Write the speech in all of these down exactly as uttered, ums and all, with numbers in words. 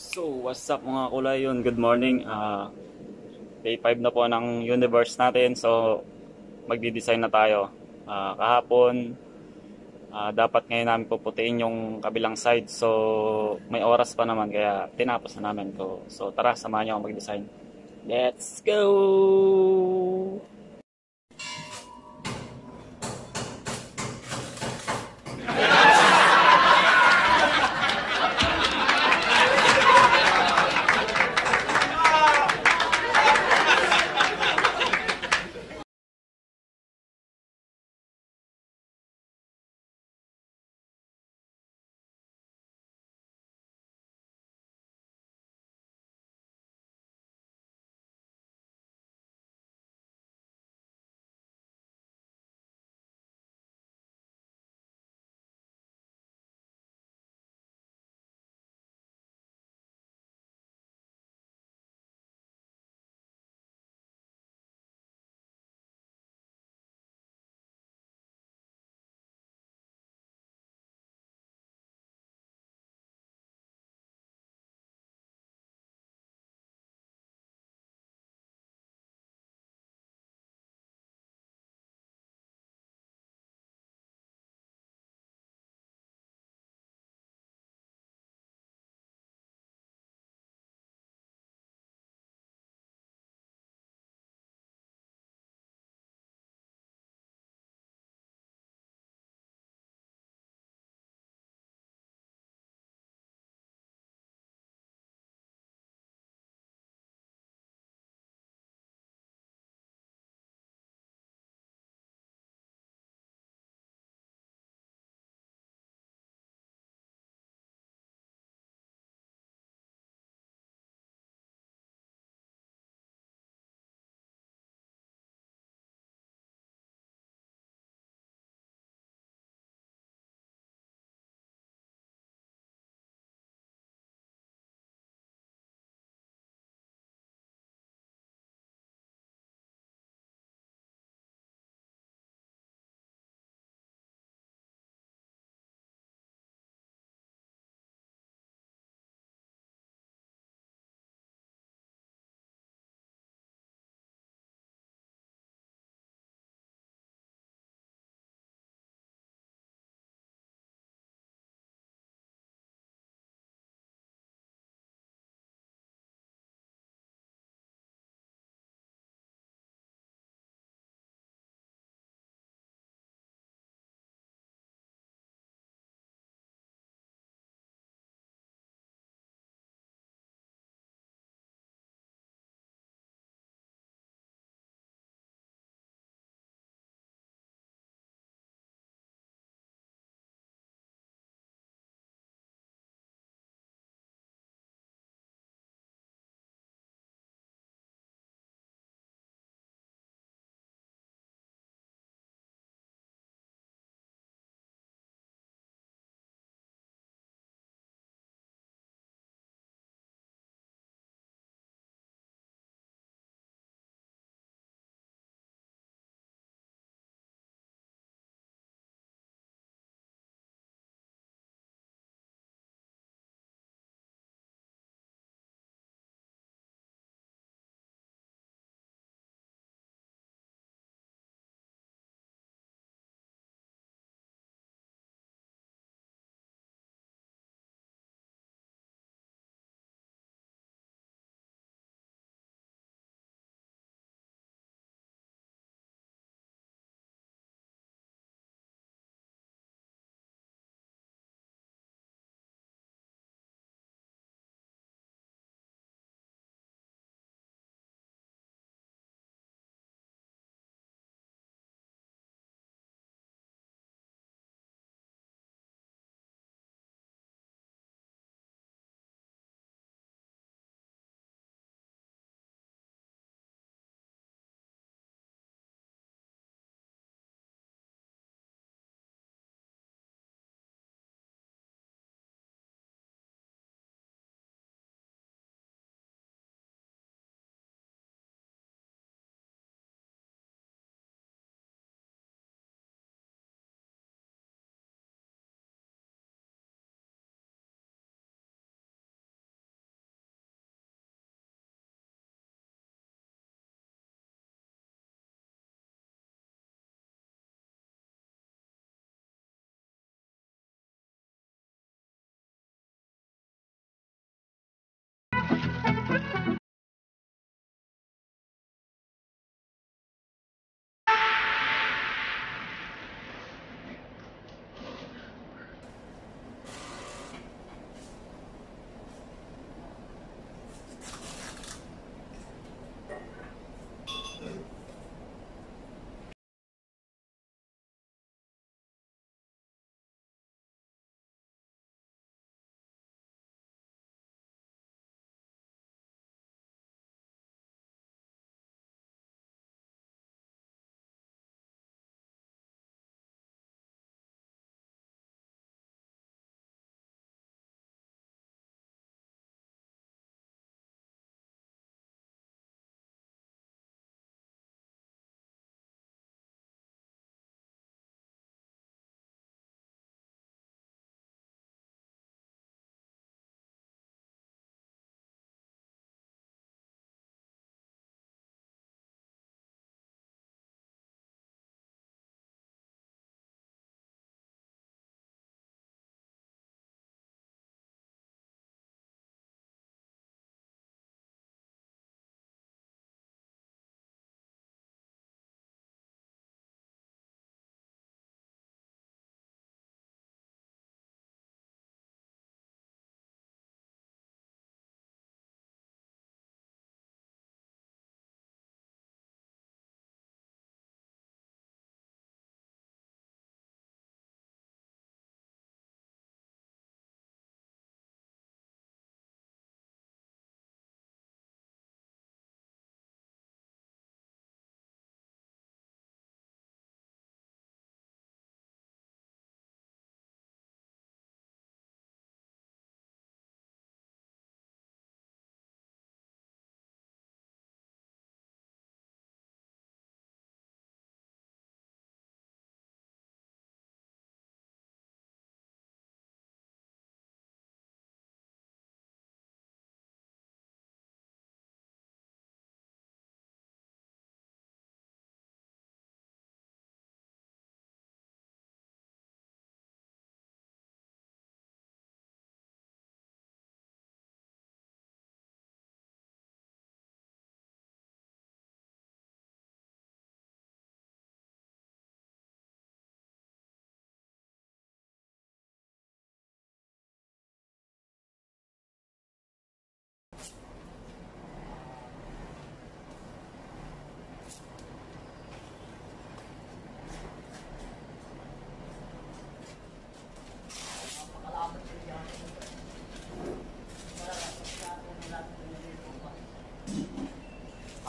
So, what's up mga kulay yun? Good morning. Ah, day five na po ng universe natin. So, magdi-design na tayo. Ah, kahapon, ah, dapat ngayon namin puputiin yung kabilang side. So, may oras pa naman kaya tinapos na namin ko. So, tara, samahan niyo ako mag-design. Let's go!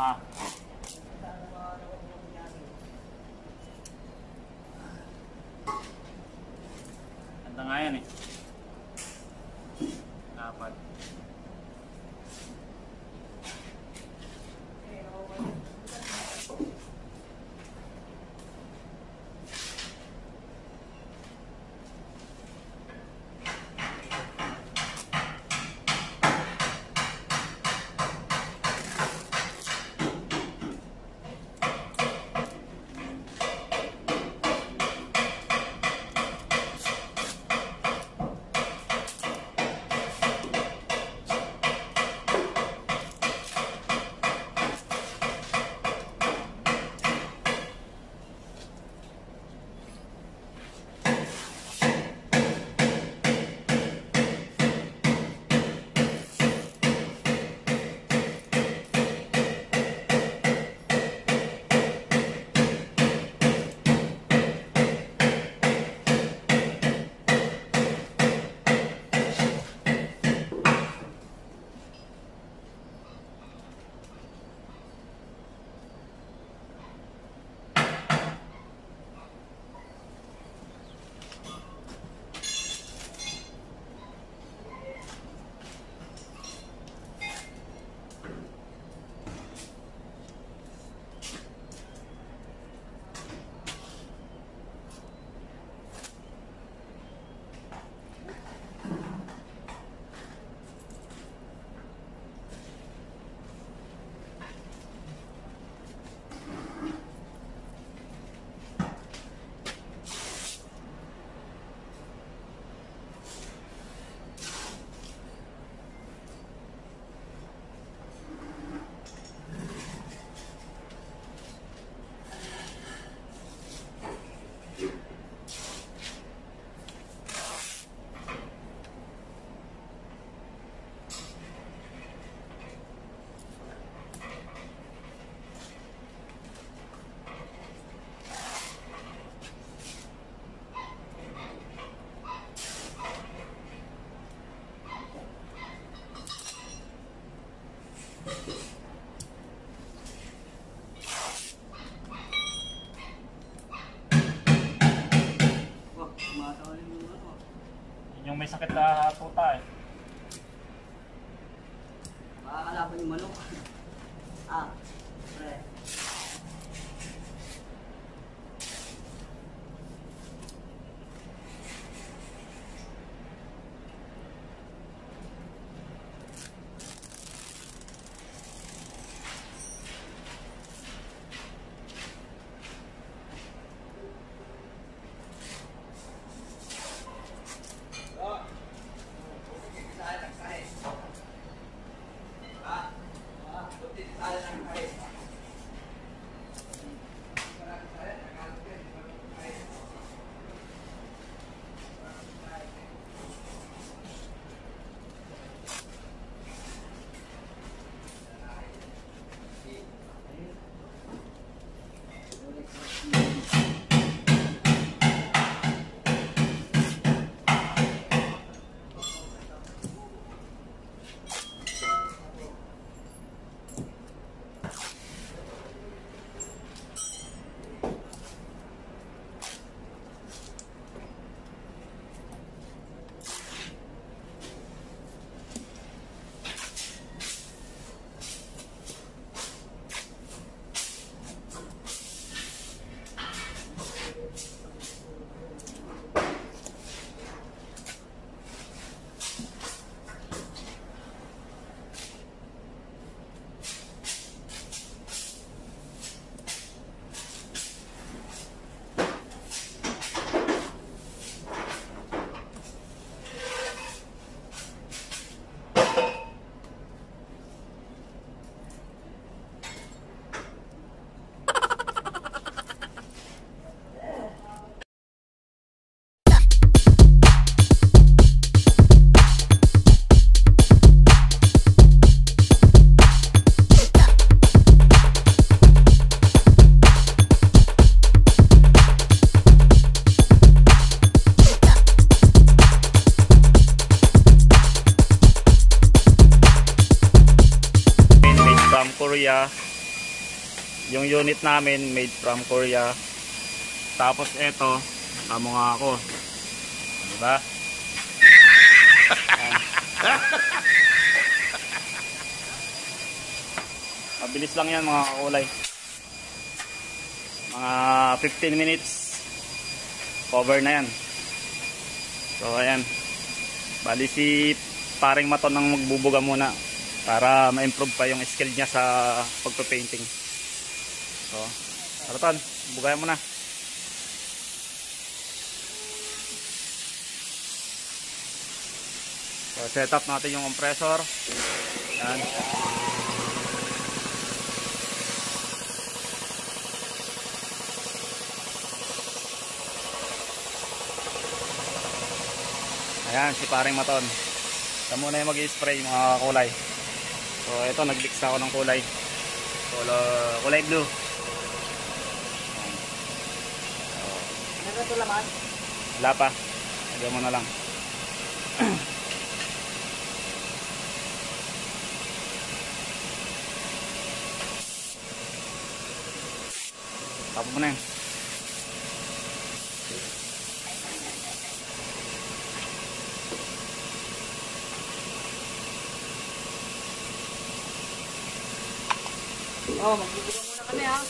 Ah. Ganda nga yan eh. Dapat. Yun yung may sakit na tuta eh. Makakalaban yung manok. Ah, pre. yung unit namin made from Korea. Tapos ito, kamo nga ako. Diba? Mabilis lang yan mga kakulay. Mga fifteen minutes cover na yan. So ayan, bali si paring Maton ang magbubuga muna para ma-improve pa yung skill niya sa pagpe-painting. So Maton, bugayan mo na. So set up natin yung compressor. Ayan. Ayan, si paring Maton. Ito muna yung mag-i-spray mga kulay. So, ito, nag-mix ako ng kulay. Kulay, kulay blue. Ano ito laman? Wala pa. Lagyan mo na lang. Tapo mo na yan. Oh, magbubuga muna kami ha.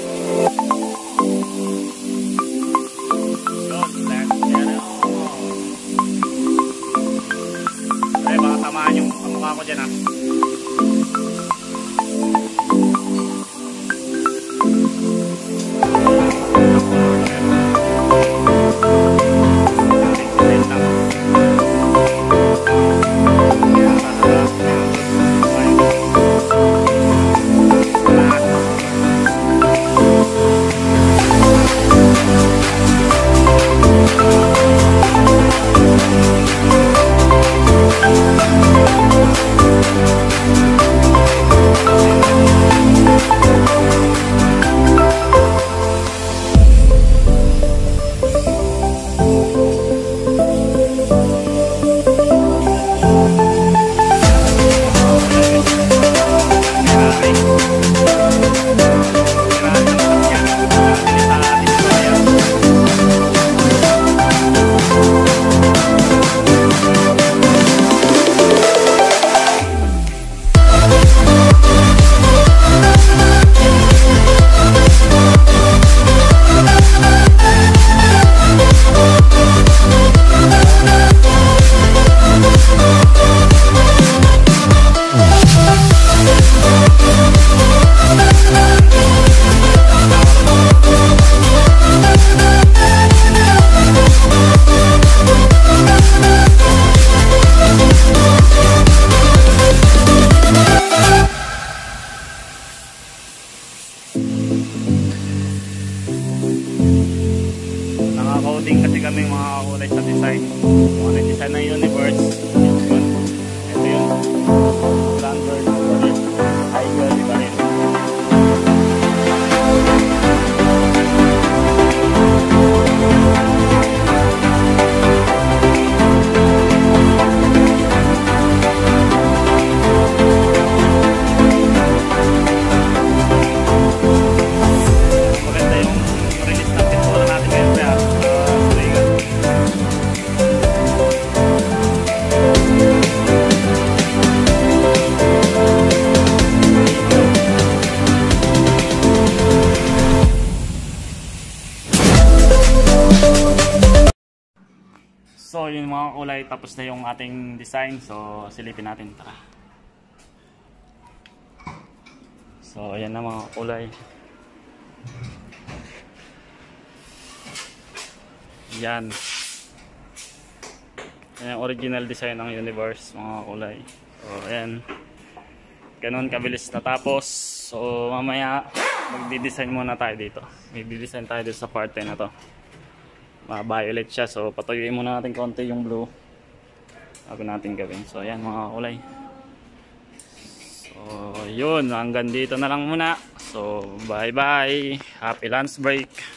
Good, let's get it on. Ay, baka tamaan yung mukha ko dyan ha. Naka-coding kasi kami mga kulay sa design. Kung ano yung design ng universe, yun. Ito yun. Standard, Tiger, iba rin. Maganda yung release ng pintura natin ngayon kaya so yung mga kulay, tapos na yung ating design. So silipin natin, tara. So ayan na mga kulay. Yan. Yan yung original design ng universe mga kulay. So ayan. Ganun kabilis natapos. So mamaya magdi-design muna tayo dito. Magdi-design tayo dito sa part na to. Ma-violet siya. So patuyuin muna natin konti yung blue bago natin gawin. So ayan mga kulay. So yun, hanggang dito na lang muna. So bye bye. Happy lunch break.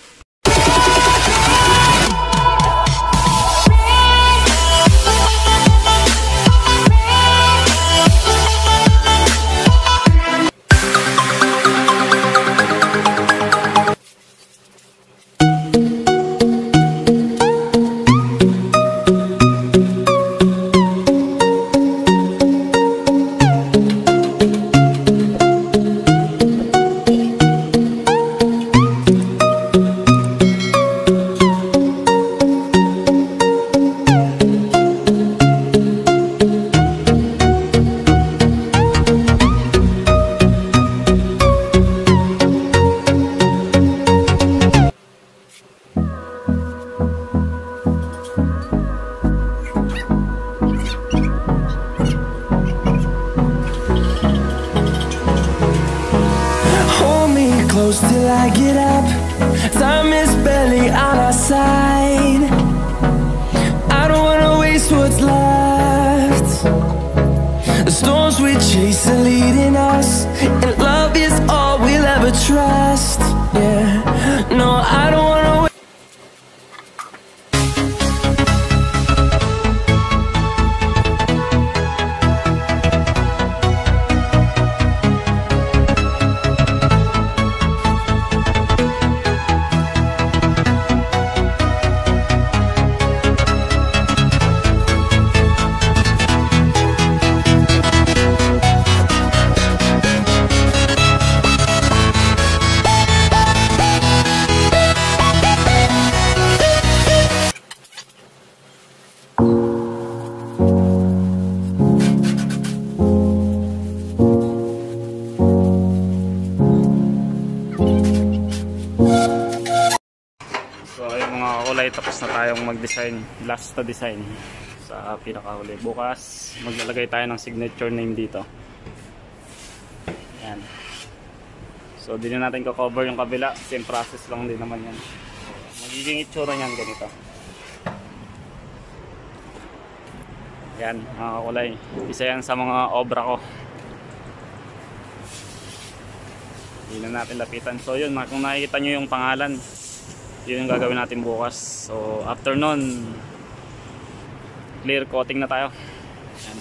close till I get up. Time is barely on our side. I don't wanna waste what's left. The storms we chase are leading us, and love is all we'll ever trust. Yeah, no, I don't wanna wait. So ayun mga kakulay, tapos na tayong mag-design, last na design sa pinakahuli. Bukas maglalagay tayo ng signature name dito. Yan. So di na natin ko-cover yung kabila, same process lang din naman yan. Magiging itsura niyan ganito. Yan mga kakulay, isa yan sa mga obra ko. Hindi na natin lapitan. So yun, kung nakikita nyo yung pangalan, yun yung gagawin natin bukas. So after nun, clear coating na tayo. Yan.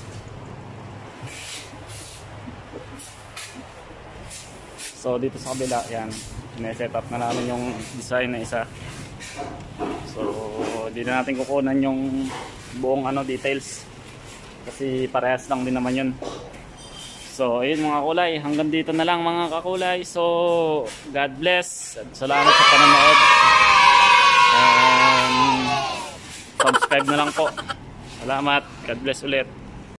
So dito sa kabila, yan, sineset up na namin yung design na isa. So di na natin kukunan yung buong ano details, kasi parehas lang din naman yun. So ayun mga kulay, hanggang dito na lang mga kakulay. So God bless at salamat sa panonood. Um, subscribe na lang po. Salamat, God bless ulit.